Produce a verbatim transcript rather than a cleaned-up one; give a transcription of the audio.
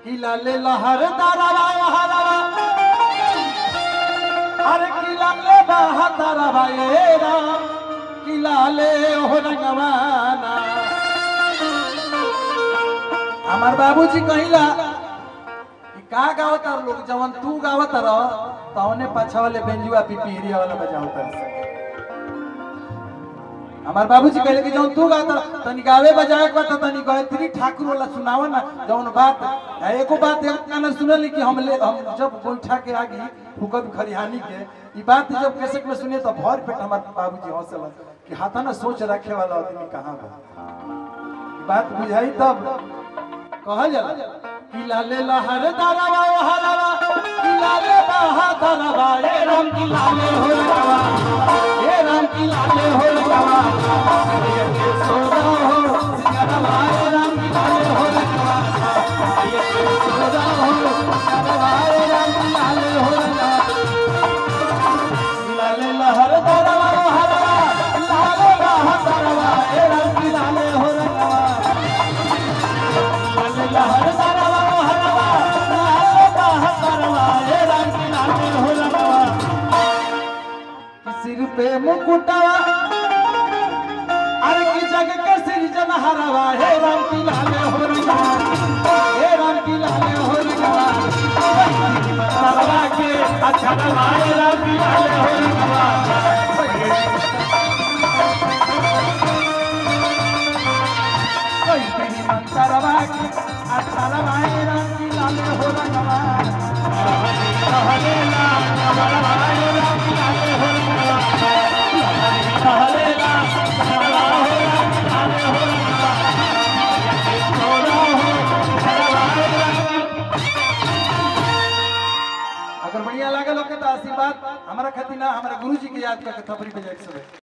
किलाले लहर दारावा हरावा अरे किलाले बाहा दारावा ये राम किलाले हो रंगवाना। हमार बाबूजी कहिला कि का गावत लोग जवन तू गावत रह तवने पाछा वाले बेंजुआ पिपीरिया वाला बजावत रह। हमार बाबूजी कहले कि जवन तू गाता तनी गावे बजावे के त तनी गायत्री ठाकुर वाला सुनावा ना जवन बात एको बात एक गाना सुनली कि हम ले हम जब बैठा के आगी फुकत खरिहानी के ई बात जब कैसेट में सुने तो भर पेट हमार बाबूजी हंसला कि हाथा ना सोच रखे वाला आदमी कहां बा। ई बात बुझाई तब कहल जाला किलाले लहर दारावा हरावा किलाले बाहा दारावा ए राम किलाले हो रवा ए राम किलाले हो रवा ये के सोदा हो सिंगरवा ए राम किलाले हो रवा ये के सोदा हो सिंगरवा ए राम किलाले हो रवा किलाले लहर दारावा हरावा किलाले बाहा दारावा ए राम किलाले हो रवा किलाले लहर दारावा हरावा किलाले बाहा दारावा ए राम किलाले हो रवा सिर पे मुकुटवा अरे की जग के सिरजन हरावा हे राम की लाले हो रवा हे राम की लाले हो रवा सरवा के अच्छा रवा हे राम की लाले हो रवा कोई तेरी मंतरवा के अच्छा रवा हे राम की लाले हो रवा हरे राम रवा हे राम की लाले हो रवा हरे राम अगर बढ़िया लागल हो के तो आशीर्वाद हमारा खातिर ना हमारे गुरुजी के याद करके थपरी पे जाके सब।